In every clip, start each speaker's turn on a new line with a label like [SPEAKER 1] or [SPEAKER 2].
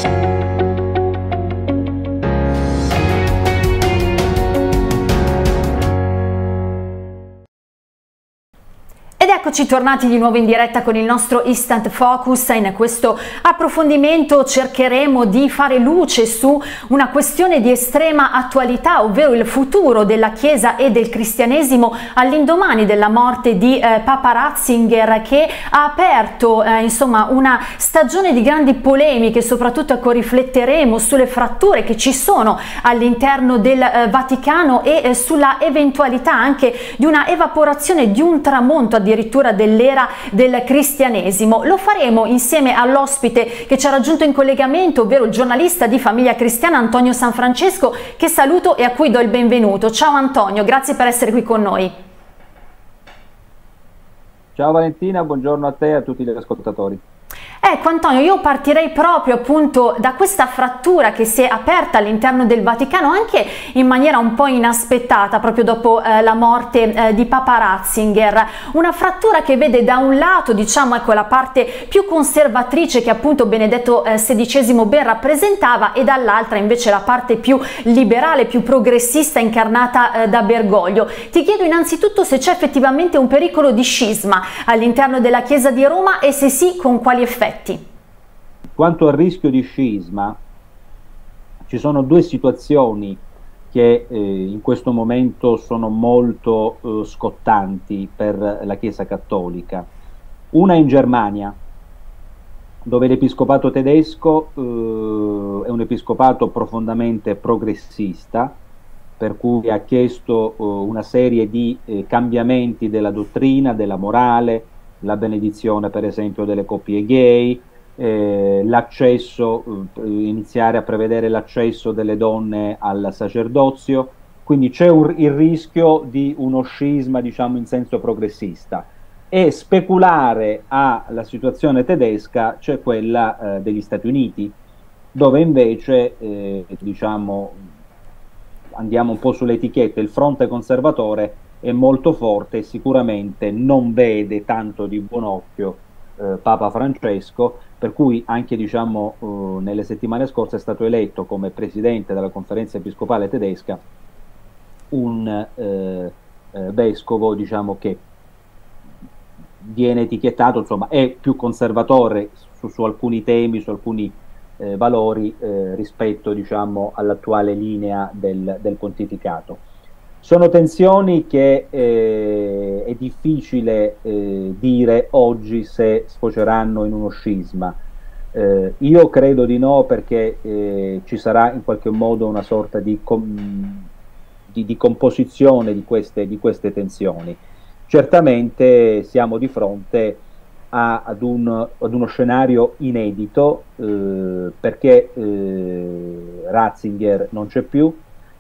[SPEAKER 1] Eccoci tornati di nuovo in diretta con il nostro Instant Focus. In questo approfondimento cercheremo di fare luce su una questione di estrema attualità, ovvero il futuro della Chiesa e del cristianesimo all'indomani della morte di Papa Ratzinger, che ha aperto insomma una stagione di grandi polemiche. Soprattutto rifletteremo sulle fratture che ci sono all'interno del Vaticano e sulla eventualità anche di una evaporazione, di un tramonto addirittura dell'era del cristianesimo. Lo faremo insieme all'ospite che ci ha raggiunto in collegamento, ovvero il giornalista di Famiglia Cristiana Antonio Sanfrancesco, che saluto e a cui do il benvenuto. Ciao Antonio, grazie per essere qui con noi.
[SPEAKER 2] Ciao Valentina, buongiorno a te e a tutti gli ascoltatori.
[SPEAKER 1] Ecco Antonio, io partirei proprio appunto da questa frattura che si è aperta all'interno del Vaticano anche in maniera un po' inaspettata proprio dopo la morte di Papa Ratzinger, una frattura che vede da un lato, diciamo, ecco, la parte più conservatrice che appunto Benedetto XVI ben rappresentava, e dall'altra invece la parte più liberale, più progressista incarnata da Bergoglio. Ti chiedo innanzitutto se c'è effettivamente un pericolo di scisma all'interno della Chiesa di Roma e se sì, con quali effetti.
[SPEAKER 2] Quanto al rischio di scisma, ci sono due situazioni che in questo momento sono molto scottanti per la Chiesa Cattolica. Una in Germania, dove l'episcopato tedesco è un episcopato profondamente progressista, per cui ha chiesto una serie di cambiamenti della dottrina, della morale, la benedizione per esempio delle coppie gay, l'accesso, iniziare a prevedere l'accesso delle donne al sacerdozio, quindi c'è il rischio di uno scisma, diciamo, in senso progressista. E speculare alla situazione tedesca c'è quella degli Stati Uniti, dove invece diciamo, andiamo un po' sulle etichette, il fronte conservatore è molto forte e sicuramente non vede tanto di buon occhio Papa Francesco, per cui anche, diciamo, nelle settimane scorse è stato eletto come presidente della conferenza episcopale tedesca un vescovo, diciamo, che viene etichettato, insomma, è più conservatore su alcuni temi, su alcuni valori rispetto, diciamo, all'attuale linea del pontificato. Sono tensioni che è difficile dire oggi se sfoceranno in uno scisma. Io credo di no, perché ci sarà in qualche modo una sorta di composizione di queste tensioni. Certamente siamo di fronte ad uno scenario inedito, perché Ratzinger non c'è più.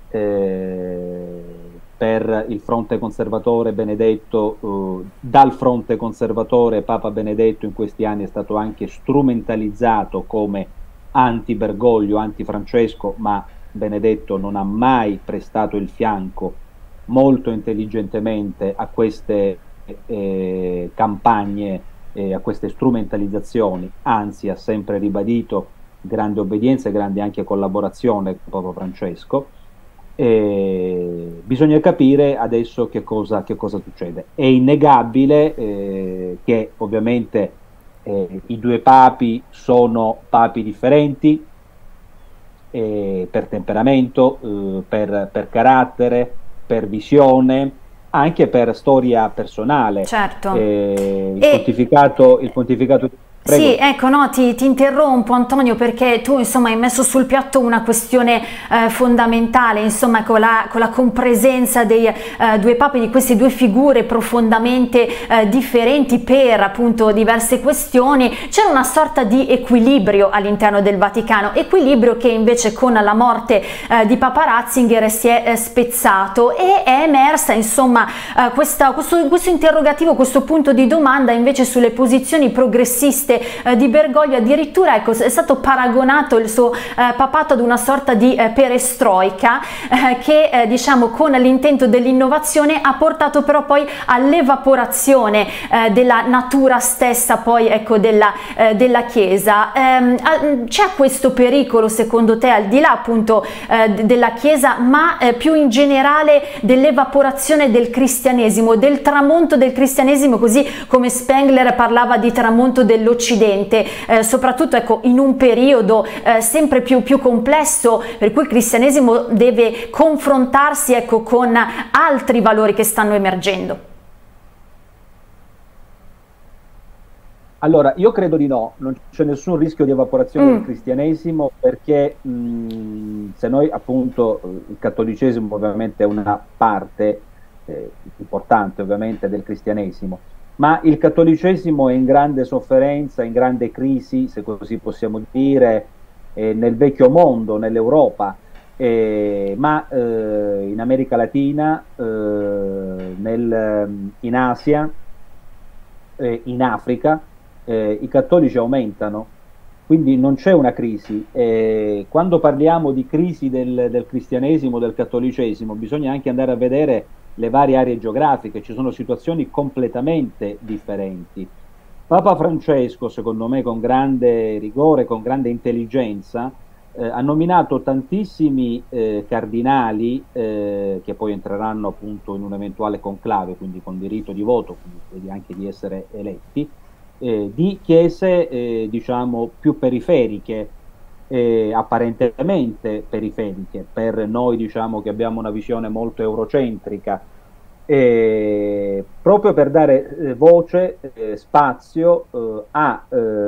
[SPEAKER 2] Per il fronte conservatore Benedetto, dal fronte conservatore Papa Benedetto in questi anni è stato anche strumentalizzato come anti-Bergoglio, anti-Francesco, ma Benedetto non ha mai prestato il fianco molto intelligentemente a queste campagne, a queste strumentalizzazioni, anzi ha sempre ribadito grande obbedienza e grande anche collaborazione con Papa Francesco. Bisogna capire adesso che cosa succede. È innegabile che ovviamente i due papi sono papi differenti per temperamento, per carattere, per visione, anche per storia personale.
[SPEAKER 1] Certo.
[SPEAKER 2] Il pontificato. Prego.
[SPEAKER 1] Sì, ecco, no, ti interrompo Antonio, perché tu insomma hai messo sul piatto una questione fondamentale, insomma, con la compresenza dei due papi, di queste due figure profondamente differenti per appunto diverse questioni. C'era una sorta di equilibrio all'interno del Vaticano, equilibrio che invece con la morte di Papa Ratzinger si è spezzato, e è emersa insomma questo interrogativo, questo punto di domanda invece sulle posizioni progressiste interviste di Bergoglio, addirittura ecco, è stato paragonato il suo papato ad una sorta di perestroica che diciamo con l'intento dell'innovazione ha portato però poi all'evaporazione della natura stessa poi ecco della Chiesa. C'è questo pericolo secondo te, al di là appunto della Chiesa, ma più in generale dell'evaporazione del cristianesimo, del tramonto del cristianesimo, così come Spengler parlava di tramonto dell'Occidente, soprattutto ecco in un periodo sempre più complesso, per cui il cristianesimo deve confrontarsi ecco con altri valori che stanno emergendo?
[SPEAKER 2] Allora, io credo di no, non c'è nessun rischio di evaporazione del cristianesimo, perché se noi appunto, il cattolicesimo ovviamente è una parte importante ovviamente del cristianesimo, ma il cattolicesimo è in grande sofferenza, in grande crisi, se così possiamo dire, nel vecchio mondo, nell'Europa, ma in America Latina, in Asia, in Africa, i cattolici aumentano, quindi non c'è una crisi. Quando parliamo di crisi del cristianesimo, del cattolicesimo, bisogna anche andare a vedere le varie aree geografiche, ci sono situazioni completamente differenti. Papa Francesco, secondo me con grande rigore, con grande intelligenza, ha nominato tantissimi cardinali che poi entreranno appunto in un eventuale conclave, quindi con diritto di voto, quindi anche di essere eletti, di chiese diciamo più periferiche, apparentemente periferiche, per noi diciamo che abbiamo una visione molto eurocentrica, proprio per dare voce, spazio a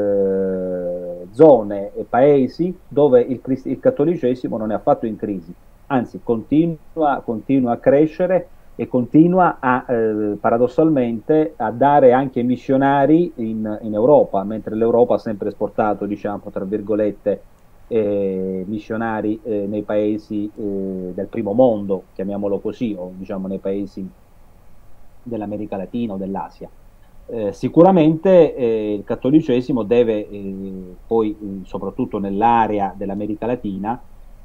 [SPEAKER 2] zone e paesi dove il cattolicesimo non è affatto in crisi, anzi continua a crescere e continua a paradossalmente a dare anche missionari in Europa, mentre l'Europa ha sempre esportato, diciamo, tra virgolette, missionari nei paesi del primo mondo, chiamiamolo così, o diciamo nei paesi dell'America Latina o dell'Asia. Sicuramente il cattolicesimo deve poi, soprattutto nell'area dell'America Latina,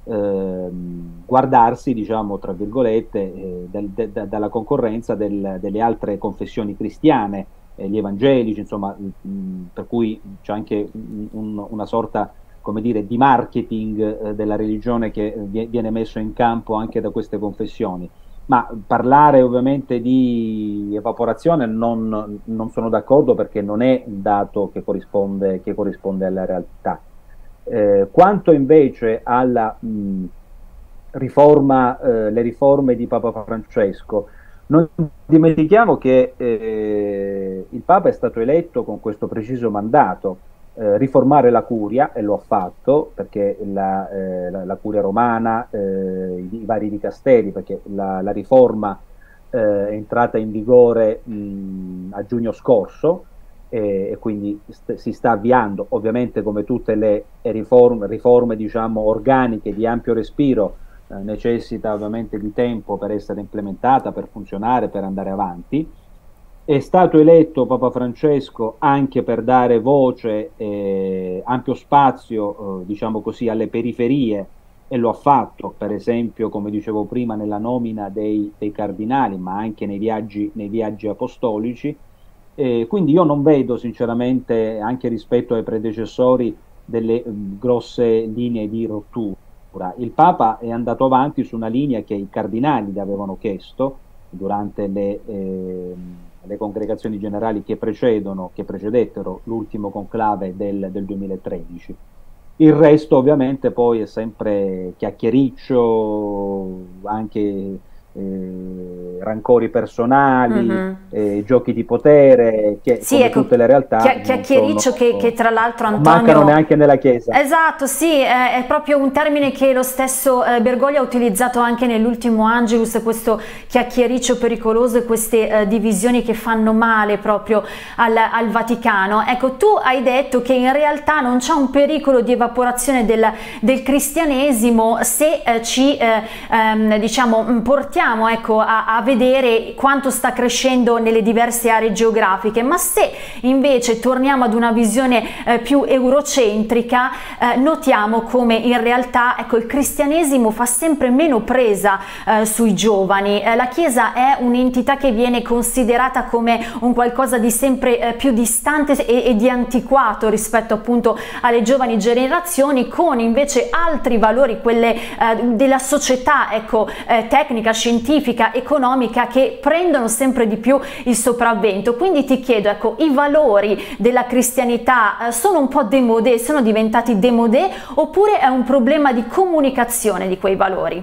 [SPEAKER 2] guardarsi, diciamo, tra virgolette, dalla concorrenza delle altre confessioni cristiane, gli evangelici, insomma, per cui c'è anche una sorta, come dire, di marketing della religione che viene messo in campo anche da queste confessioni. Ma parlare ovviamente di evaporazione non sono d'accordo, perché non è un dato che corrisponde alla realtà. Quanto invece alla riforma, le riforme di Papa Francesco, non dimentichiamo che il Papa è stato eletto con questo preciso mandato, riformare la curia, e lo ha fatto, perché la curia romana, i vari dicasteri, perché la riforma è entrata in vigore a giugno scorso, e quindi si sta avviando, ovviamente come tutte le riforme diciamo organiche di ampio respiro, necessita ovviamente di tempo per essere implementata, per funzionare, per andare avanti. È stato eletto Papa Francesco anche per dare voce, ampio spazio, diciamo così, alle periferie, e lo ha fatto, per esempio, come dicevo prima, nella nomina dei cardinali, ma anche nei viaggi apostolici. Quindi io non vedo sinceramente, anche rispetto ai predecessori, delle grosse linee di rottura. Il Papa è andato avanti su una linea che i cardinali gli avevano chiesto durante le congregazioni generali che precedettero l'ultimo conclave del 2013. Il resto ovviamente poi è sempre chiacchiericcio, anche rancori personali, giochi di potere, che
[SPEAKER 1] sì,
[SPEAKER 2] come
[SPEAKER 1] ecco,
[SPEAKER 2] tutte le realtà
[SPEAKER 1] chiacchiericcio che tra l'altro Antonio
[SPEAKER 2] mancano neanche nella Chiesa.
[SPEAKER 1] Esatto, sì, è proprio un termine che lo stesso Bergoglio ha utilizzato anche nell'ultimo Angelus, questo chiacchiericcio pericoloso e queste divisioni che fanno male proprio al Vaticano. Ecco, tu hai detto che in realtà non c'è un pericolo di evaporazione del cristianesimo se ci diciamo portiamo stiamo ecco, a vedere quanto sta crescendo nelle diverse aree geografiche, ma se invece torniamo ad una visione più eurocentrica, notiamo come in realtà ecco, il cristianesimo fa sempre meno presa sui giovani. La Chiesa è un'entità che viene considerata come un qualcosa di sempre più distante e di antiquato rispetto appunto alle giovani generazioni, con invece altri valori, quelle della società ecco, tecnica, scientifica, economica, che prendono sempre di più il sopravvento. Quindi ti chiedo, ecco, i valori della cristianità sono un po' démodé, sono diventati démodé, oppure è un problema di comunicazione di quei valori?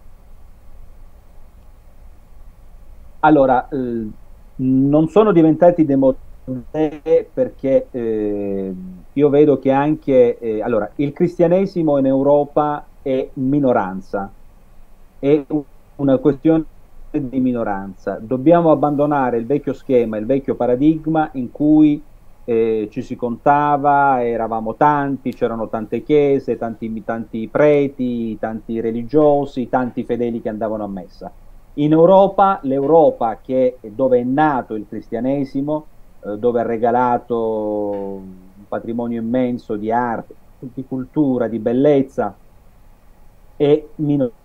[SPEAKER 2] Allora, non sono diventati démodé perché io vedo che anche allora, il cristianesimo in Europa è minoranza, è una questione di minoranza. Dobbiamo abbandonare il vecchio schema, il vecchio paradigma in cui ci si contava, eravamo tanti, c'erano tante chiese, tanti preti, tanti religiosi, tanti fedeli che andavano a messa. In Europa, l'Europa dove è nato il cristianesimo, dove ha regalato un patrimonio immenso di arte, di cultura, di bellezza, è minoranza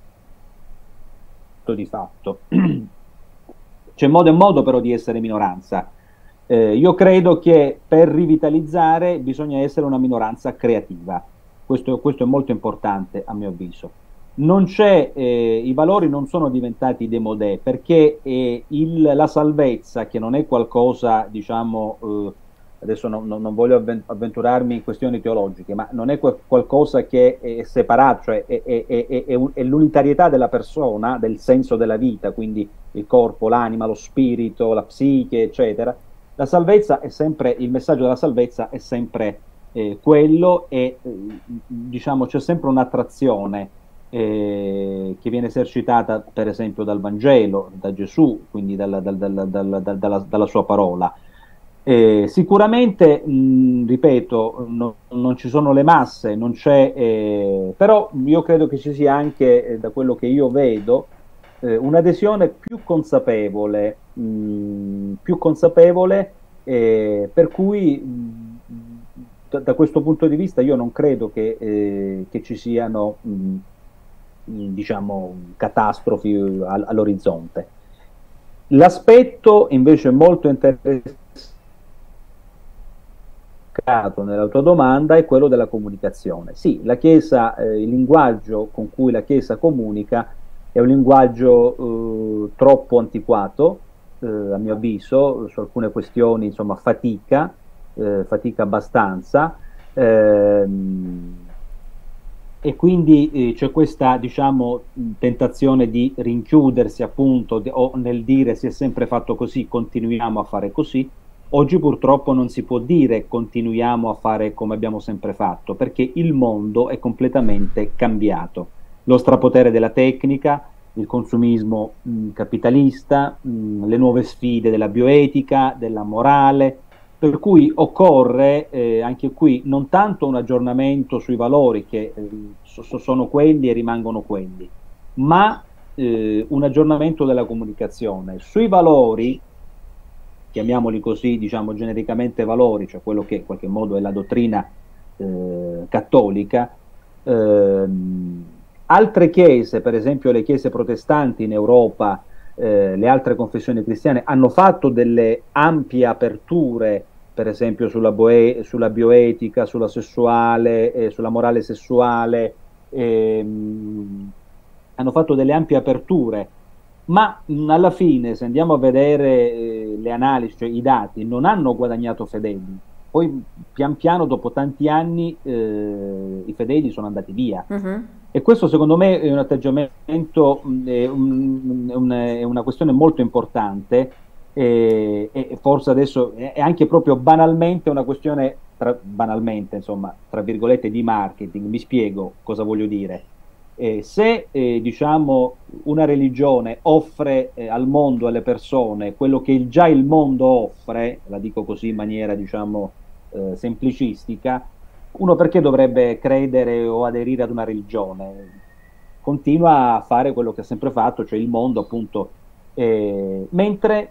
[SPEAKER 2] di fatto. C'è modo e modo però di essere minoranza. Io credo che per rivitalizzare bisogna essere una minoranza creativa. Questo è molto importante a mio avviso. I valori non sono diventati démodé perché la salvezza, che non è qualcosa, diciamo, adesso non voglio avventurarmi in questioni teologiche, ma non è qualcosa che è separato, cioè è l'unitarietà della persona, del senso della vita, quindi il corpo, l'anima, lo spirito, la psiche, eccetera. La salvezza è sempre, il messaggio della salvezza è sempre quello, e diciamo c'è sempre un'attrazione che viene esercitata per esempio dal Vangelo, da Gesù, quindi dalla sua parola. Sicuramente, ripeto, non ci sono le masse, non c'è, però io credo che ci sia anche, da quello che io vedo, un'adesione più consapevole, per cui da questo punto di vista io non credo che ci siano diciamo catastrofi all'orizzonte. L'aspetto invece molto interessante nella tua domanda è quello della comunicazione. Sì, la Chiesa, il linguaggio con cui la Chiesa comunica è un linguaggio troppo antiquato, a mio avviso, su alcune questioni insomma fatica abbastanza, e quindi c'è questa, diciamo, tentazione di rinchiudersi appunto, o nel dire si è sempre fatto così, continuiamo a fare così. Oggi purtroppo non si può dire continuiamo a fare come abbiamo sempre fatto, perché il mondo è completamente cambiato. Lo strapotere della tecnica, il consumismo capitalista, le nuove sfide della bioetica, della morale, per cui occorre anche qui non tanto un aggiornamento sui valori, che sono quelli e rimangono quelli, ma un aggiornamento della comunicazione. Sui valori, chiamiamoli così, diciamo genericamente valori, cioè quello che in qualche modo è la dottrina cattolica, altre chiese, per esempio le chiese protestanti in Europa, le altre confessioni cristiane, hanno fatto delle ampie aperture, per esempio sulla bioetica, sulla sessuale, sulla morale sessuale, hanno fatto delle ampie aperture, ma alla fine, se andiamo a vedere le analisi, cioè i dati, non hanno guadagnato fedeli. Poi pian piano, dopo tanti anni, i fedeli sono andati via. E questo secondo me è un atteggiamento, è una questione molto importante, e forse adesso è anche proprio banalmente una questione, banalmente insomma, tra virgolette, di marketing. Mi spiego cosa voglio dire. Se diciamo una religione offre al mondo, alle persone, quello che già il mondo offre, la dico così in maniera diciamo semplicistica, uno perché dovrebbe credere o aderire ad una religione? continua a fare quello che ha sempre fatto, cioè il mondo appunto, mentre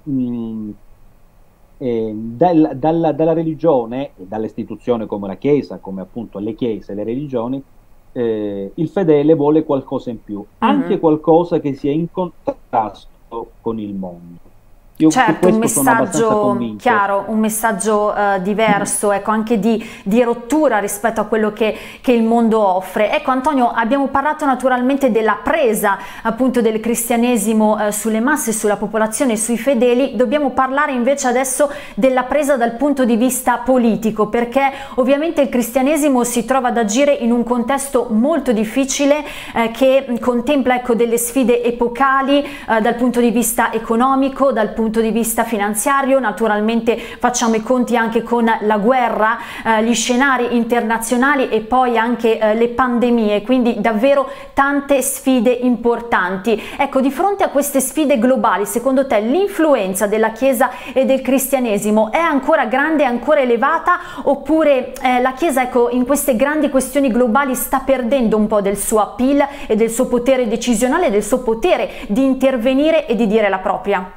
[SPEAKER 2] dalla religione e dall'istituzione come la Chiesa, come appunto le chiese, le religioni, il fedele vuole qualcosa in più, anche qualcosa che sia in contrasto con il mondo. Io su
[SPEAKER 1] Certo, un
[SPEAKER 2] questo sono abbastanza
[SPEAKER 1] messaggio
[SPEAKER 2] convinto.
[SPEAKER 1] chiaro, un messaggio diverso, ecco, anche di rottura rispetto a quello che il mondo offre. Ecco Antonio, abbiamo parlato naturalmente della presa appunto del cristianesimo sulle masse, sulla popolazione, sui fedeli. Dobbiamo parlare invece adesso della presa dal punto di vista politico, perché ovviamente il cristianesimo si trova ad agire in un contesto molto difficile che contempla, ecco, delle sfide epocali dal punto di vista economico, dal punto di vista finanziario. Naturalmente facciamo i conti anche con la guerra, gli scenari internazionali e poi anche le pandemie, quindi davvero tante sfide importanti. Ecco, di fronte a queste sfide globali, secondo te l'influenza della Chiesa e del cristianesimo è ancora grande, è ancora elevata, oppure la Chiesa, ecco, in queste grandi questioni globali sta perdendo un po' del suo appeal e del suo potere decisionale, del suo potere di intervenire e di dire la propria?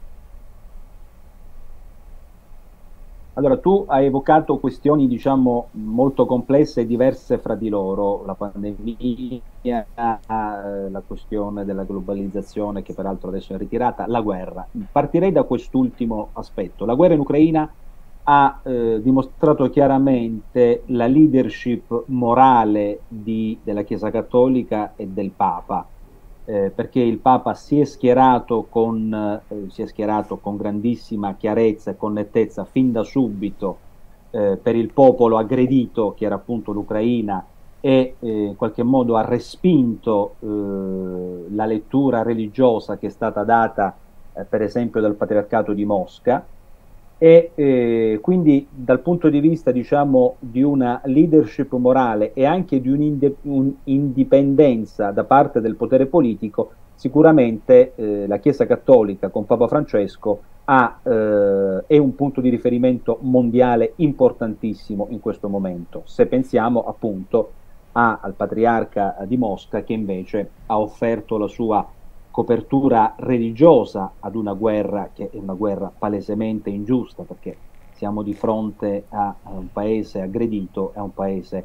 [SPEAKER 2] Allora, tu hai evocato questioni, diciamo, molto complesse e diverse fra di loro, la pandemia, la questione della globalizzazione, che peraltro adesso è ritirata, la guerra. Partirei da quest'ultimo aspetto. La guerra in Ucraina ha dimostrato chiaramente la leadership morale della Chiesa Cattolica e del Papa. Perché il Papa si è schierato con grandissima chiarezza e con nettezza fin da subito per il popolo aggredito, che era appunto l'Ucraina, e in qualche modo ha respinto la lettura religiosa che è stata data per esempio dal Patriarcato di Mosca, e quindi dal punto di vista, diciamo, di una leadership morale e anche di un'indipendenza da parte del potere politico, sicuramente la Chiesa Cattolica con Papa Francesco è un punto di riferimento mondiale importantissimo in questo momento, se pensiamo appunto al Patriarca di Mosca, che invece ha offerto la sua copertura religiosa ad una guerra che è una guerra palesemente ingiusta, perché siamo di fronte a un paese aggredito, a un paese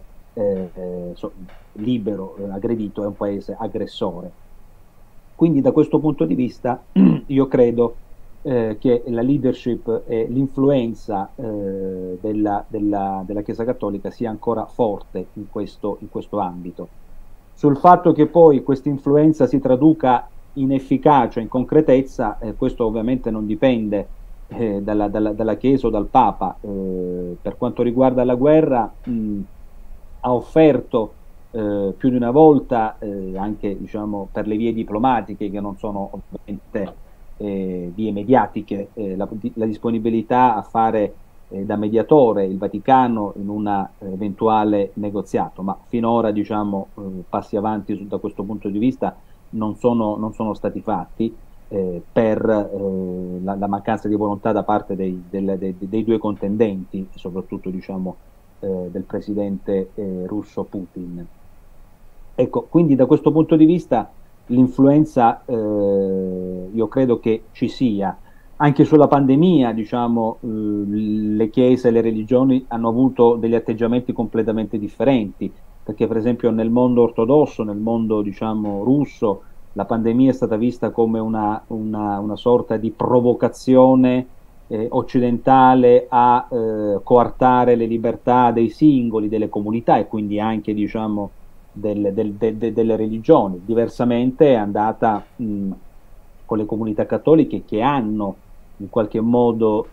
[SPEAKER 2] libero, aggredito, è un paese aggressore. Quindi da questo punto di vista io credo che la leadership e l'influenza della Chiesa Cattolica sia ancora forte in questo ambito. Sul fatto che poi questa influenza si traduca in efficacia, in concretezza, questo ovviamente non dipende dalla Chiesa o dal Papa. Per quanto riguarda la guerra, ha offerto più di una volta, anche, diciamo, per le vie diplomatiche, che non sono ovviamente vie mediatiche, la disponibilità a fare da mediatore il Vaticano in un eventuale negoziato, ma finora, diciamo, passi avanti da questo punto di vista non sono stati fatti per la mancanza di volontà da parte dei due contendenti, soprattutto, diciamo, del presidente russo Putin. Ecco, quindi da questo punto di vista l'influenza io credo che ci sia. Anche sulla pandemia, diciamo, le chiese e le religioni hanno avuto degli atteggiamenti completamente differenti, perché per esempio nel mondo ortodosso, nel mondo, diciamo, russo, la pandemia è stata vista come una sorta di provocazione occidentale a coartare le libertà dei singoli, delle comunità e quindi anche, diciamo, delle religioni. Diversamente è andata con le comunità cattoliche, che hanno in qualche modo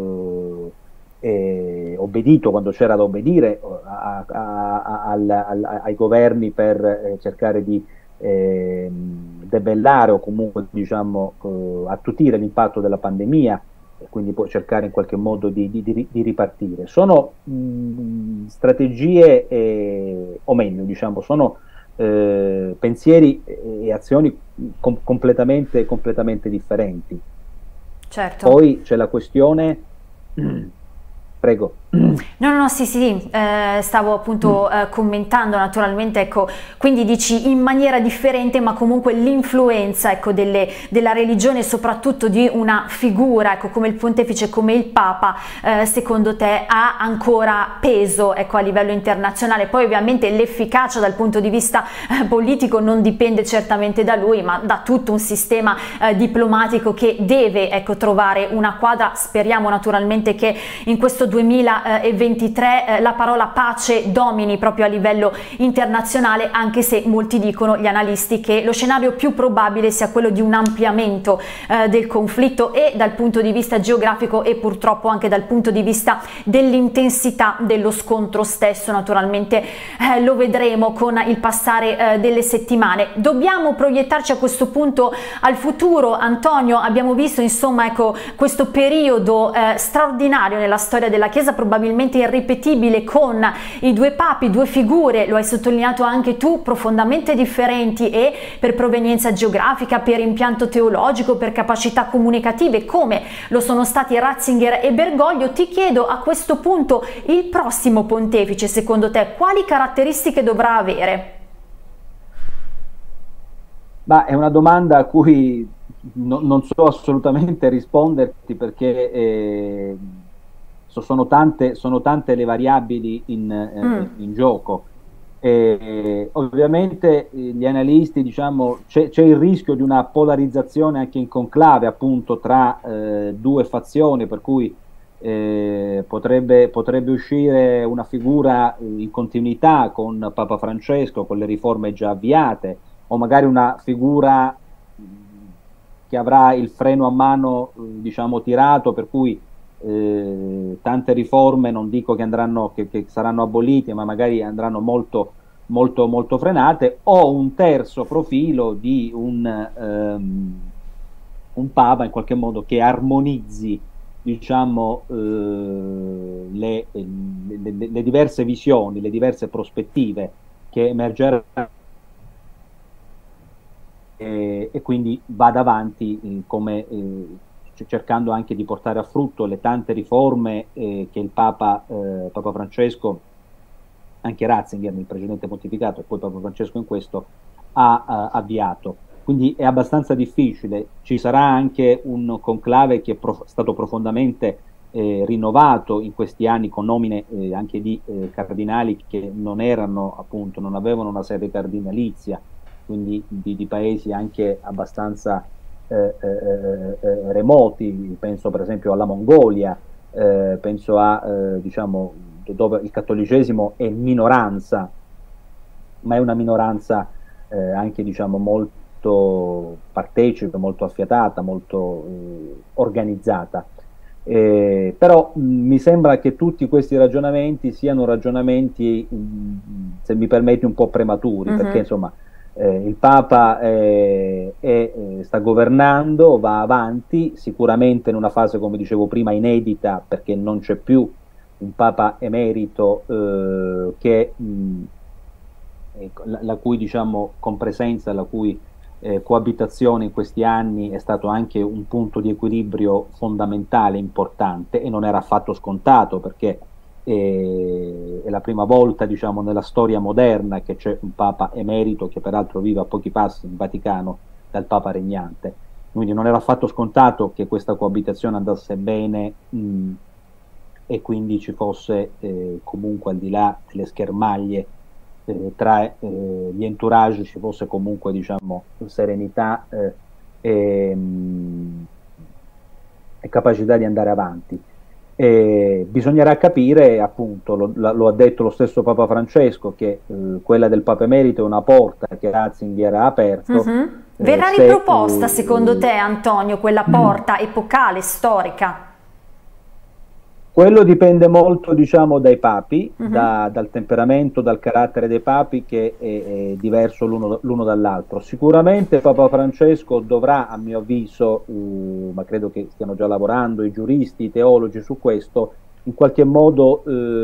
[SPEAKER 2] obbedito quando c'era da obbedire ai governi per cercare di debellare o comunque, diciamo, attutire l'impatto della pandemia, e quindi poi cercare in qualche modo di ripartire. Sono strategie, o meglio, diciamo, sono pensieri e azioni completamente differenti.
[SPEAKER 1] Certo.
[SPEAKER 2] Poi c'è la questione, per Prego.
[SPEAKER 1] No, sì, stavo appunto commentando naturalmente, ecco, quindi dici in maniera differente, ma comunque l'influenza, ecco, della religione, soprattutto di una figura, ecco, come il pontefice, come il Papa, secondo te ha ancora peso, ecco, a livello internazionale? Poi ovviamente l'efficacia dal punto di vista politico non dipende certamente da lui, ma da tutto un sistema diplomatico che deve, ecco, trovare una quadra. Speriamo naturalmente che in questo 2023 la parola pace domini proprio a livello internazionale, anche se molti dicono, gli analisti, che lo scenario più probabile sia quello di un ampliamento del conflitto, e dal punto di vista geografico e purtroppo anche dal punto di vista dell'intensità dello scontro stesso. Naturalmente lo vedremo con il passare delle settimane. Dobbiamo proiettarci a questo punto al futuro, Antonio. Abbiamo visto, insomma, ecco, questo periodo straordinario nella storia della Chiesa, probabilmente irripetibile, con i due papi, due figure, lo hai sottolineato anche tu, profondamente differenti, e per provenienza geografica, per impianto teologico, per capacità comunicative, come lo sono stati Ratzinger e Bergoglio. Ti chiedo a questo punto, il prossimo pontefice, secondo te, quali caratteristiche dovrà avere?
[SPEAKER 2] Ma è una domanda a cui non so assolutamente risponderti, perché sono tante le variabili in gioco. Ovviamente gli analisti, diciamo, c'è il rischio di una polarizzazione anche in conclave, appunto, tra due fazioni, per cui potrebbe uscire una figura in continuità con Papa Francesco, con le riforme già avviate, o magari una figura che avrà il freno a mano, diciamo, tirato, per cui tante riforme, non dico che saranno abolite, ma magari andranno molto frenate, o un terzo profilo di un Papa in qualche modo che armonizzi, diciamo, le diverse visioni, le diverse prospettive che emergeranno, e quindi vada avanti cercando anche di portare a frutto le tante riforme che il Papa Francesco, anche Ratzinger nel precedente pontificato e poi Papa Francesco in questo, ha avviato. Quindi è abbastanza difficile. Ci sarà anche un conclave che è stato profondamente rinnovato in questi anni, con nomine anche di cardinali che non avevano una sede cardinalizia, quindi di paesi anche abbastanza remoti. Penso per esempio alla Mongolia, penso diciamo, dove il cattolicesimo è minoranza, ma è una minoranza anche, diciamo, molto partecipe, molto affiatata, molto organizzata. Però mi sembra che tutti questi ragionamenti siano ragionamenti, se mi permetti, un po' prematuri, perché insomma il Papa sta governando, va avanti, sicuramente in una fase, come dicevo prima, inedita, perché non c'è più un Papa emerito la cui, diciamo, compresenza, la cui coabitazione in questi anni è stato anche un punto di equilibrio fondamentale, importante, e non era affatto scontato, perché è la prima volta, diciamo, nella storia moderna che c'è un Papa emerito, che peraltro vive a pochi passi in Vaticano dal Papa regnante. Quindi non era affatto scontato che questa coabitazione andasse bene, e quindi ci fosse comunque, al di là delle schermaglie tra gli entourage, ci fosse comunque, diciamo, serenità e capacità di andare avanti. Bisognerà capire, appunto, lo ha detto lo stesso Papa Francesco, che quella del Papa emerito è una porta che Ratzinger ha aperto.
[SPEAKER 1] Verrà riproposta, secondo te, Antonio, quella porta epocale, storica?
[SPEAKER 2] Quello dipende molto, diciamo, dai papi, dal temperamento, dal carattere dei papi, che è diverso l'uno dall'altro. Sicuramente Papa Francesco dovrà, a mio avviso, ma credo che stiano già lavorando i giuristi, i teologi su questo, in qualche modo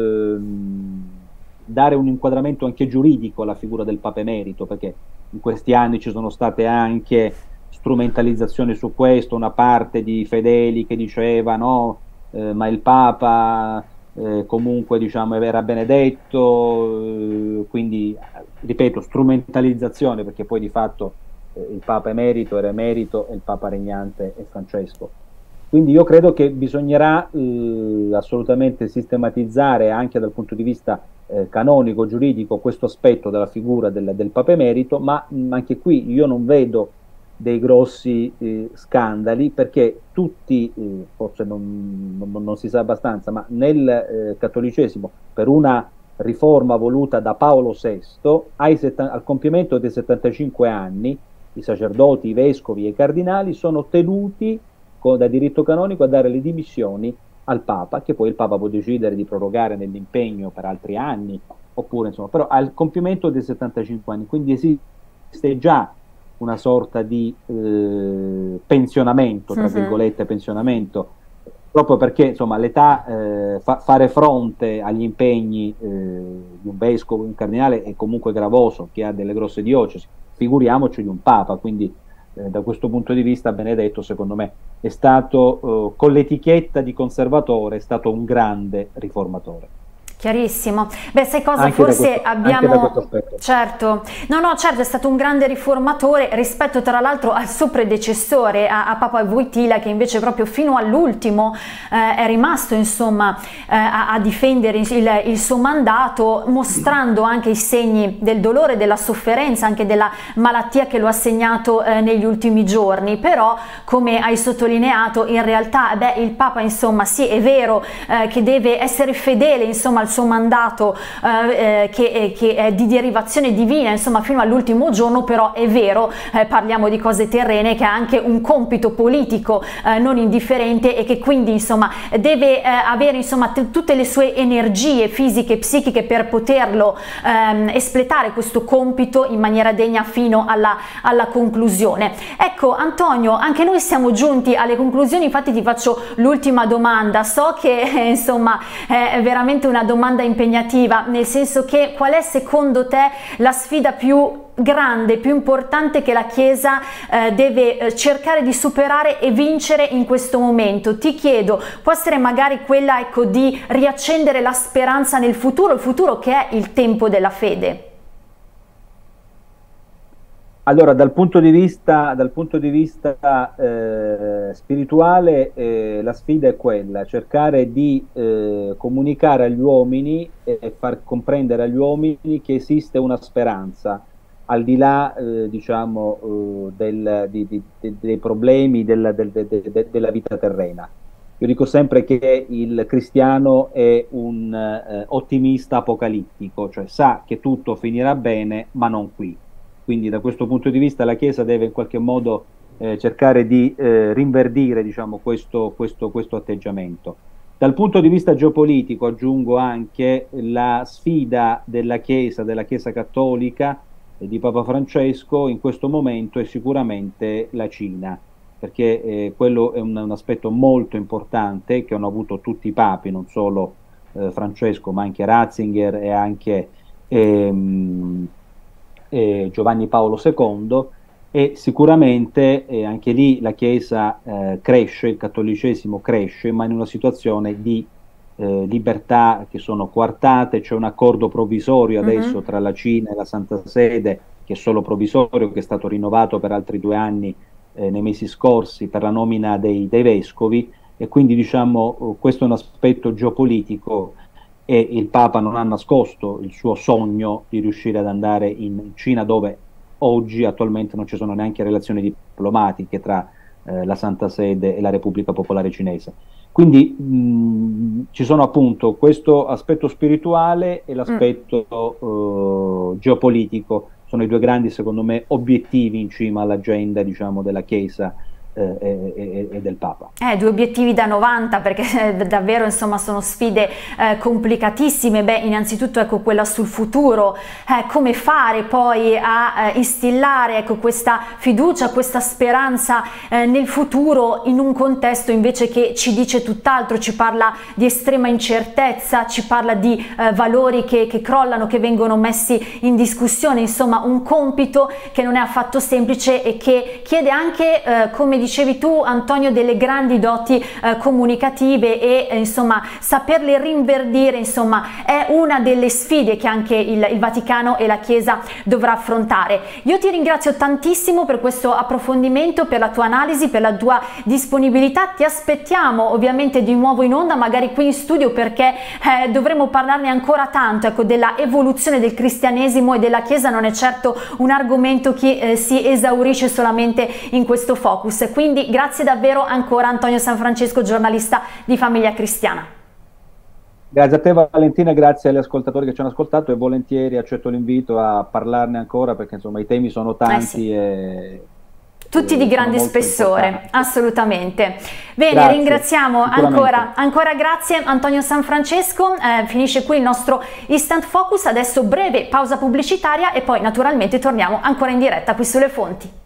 [SPEAKER 2] dare un inquadramento anche giuridico alla figura del Papa emerito, perché in questi anni ci sono state anche strumentalizzazioni su questo, una parte di fedeli che diceva no, ma il Papa comunque diciamo era benedetto, quindi ripeto, strumentalizzazione, perché poi di fatto il Papa emerito era emerito e il Papa regnante è Francesco. Quindi io credo che bisognerà assolutamente sistematizzare anche dal punto di vista canonico, giuridico, questo aspetto della figura del Papa emerito, ma anche qui io non vedo dei grossi scandali, perché tutti, forse non si sa abbastanza, ma nel cattolicesimo, per una riforma voluta da Paolo VI, al compimento dei 75 anni, i sacerdoti, i vescovi e i cardinali sono tenuti da diritto canonico a dare le dimissioni al Papa, che poi il Papa può decidere di prorogare nell'impegno per altri anni, oppure insomma, però al compimento dei 75 anni, quindi esiste già una sorta di pensionamento, tra virgolette pensionamento, proprio perché insomma l'età, fare fronte agli impegni di un vescovo, un cardinale è comunque gravoso, che ha delle grosse diocesi, figuriamoci di un Papa, quindi da questo punto di vista Benedetto secondo me è stato, con l'etichetta di conservatore, è stato un grande riformatore.
[SPEAKER 1] Chiarissimo. Beh, sai cosa?
[SPEAKER 2] Anche
[SPEAKER 1] Forse abbiamo...
[SPEAKER 2] Certo.
[SPEAKER 1] Certo, è stato un grande riformatore rispetto tra l'altro al suo predecessore, a Papa Wojtyla, che invece proprio fino all'ultimo è rimasto insomma a difendere il suo mandato, mostrando anche i segni del dolore, della sofferenza, anche della malattia che lo ha segnato negli ultimi giorni. Però, come hai sottolineato, in realtà il Papa insomma sì, è vero che deve essere fedele insomma al suo mandato che è di derivazione divina insomma fino all'ultimo giorno, però è vero, parliamo di cose terrene, che ha anche un compito politico non indifferente, e che quindi insomma deve avere insomma tutte le sue energie fisiche e psichiche per poterlo espletare questo compito in maniera degna fino alla conclusione. Ecco Antonio, anche noi siamo giunti alle conclusioni, infatti ti faccio l'ultima domanda. So che insomma è veramente una domanda impegnativa, nel senso che qual è secondo te la sfida più grande, più importante che la Chiesa deve cercare di superare e vincere in questo momento? Ti chiedo, può essere magari quella, ecco, di riaccendere la speranza nel futuro, il futuro che è il tempo della fede?
[SPEAKER 2] Allora, dal punto di vista spirituale, la sfida è quella, cercare di comunicare agli uomini e far comprendere agli uomini che esiste una speranza, al di là diciamo, dei problemi della vita terrena. Io dico sempre che il cristiano è un ottimista apocalittico, cioè sa che tutto finirà bene, ma non qui. Quindi da questo punto di vista la Chiesa deve in qualche modo cercare di rinverdire, diciamo, questo atteggiamento. Dal punto di vista geopolitico aggiungo anche la sfida della Chiesa cattolica e di Papa Francesco in questo momento è sicuramente la Cina, perché quello è un aspetto molto importante che hanno avuto tutti i papi, non solo Francesco, ma anche Ratzinger e anche Giovanni Paolo II, e sicuramente anche lì la Chiesa cresce, il cattolicesimo cresce, ma in una situazione di libertà che sono coartate. C'è un accordo provvisorio adesso tra la Cina e la Santa Sede, che è solo provvisorio, che è stato rinnovato per altri 2 anni nei mesi scorsi per la nomina dei vescovi, e quindi diciamo questo è un aspetto geopolitico, e il Papa non ha nascosto il suo sogno di riuscire ad andare in Cina, dove oggi attualmente non ci sono neanche relazioni diplomatiche tra la Santa Sede e la Repubblica Popolare Cinese. Quindi ci sono appunto questo aspetto spirituale e l'aspetto geopolitico, sono i 2 grandi, secondo me, obiettivi in cima all'agenda, diciamo, della Chiesa e del Papa.
[SPEAKER 1] 2 obiettivi da 90, perché davvero insomma sono sfide complicatissime. Beh, innanzitutto ecco quella sul futuro, come fare poi a instillare ecco questa fiducia, questa speranza nel futuro, in un contesto invece che ci dice tutt'altro, ci parla di estrema incertezza, ci parla di valori che crollano, che vengono messi in discussione. Insomma, un compito che non è affatto semplice e che chiede anche come dicevi tu, Antonio, delle grandi doti comunicative e insomma saperle rinverdire, insomma, è una delle sfide che anche il Vaticano e la Chiesa dovrà affrontare. Io ti ringrazio tantissimo per questo approfondimento, per la tua analisi, per la tua disponibilità. Ti aspettiamo ovviamente di nuovo in onda, magari qui in studio, perché dovremo parlarne ancora tanto, ecco, della evoluzione del cristianesimo e della Chiesa. Non è certo un argomento che si esaurisce solamente in questo focus. Quindi grazie davvero ancora, Antonio Sanfrancesco, giornalista di Famiglia Cristiana.
[SPEAKER 2] Grazie a te Valentina, grazie agli ascoltatori che ci hanno ascoltato, e volentieri accetto l'invito a parlarne ancora, perché insomma i temi sono tanti
[SPEAKER 1] sì.
[SPEAKER 2] E
[SPEAKER 1] tutti di grande spessore, importanti. Assolutamente. Bene,
[SPEAKER 2] grazie,
[SPEAKER 1] ringraziamo ancora grazie Antonio Sanfrancesco. Finisce qui il nostro Instant Focus, adesso breve pausa pubblicitaria e poi naturalmente torniamo ancora in diretta qui sulle fonti.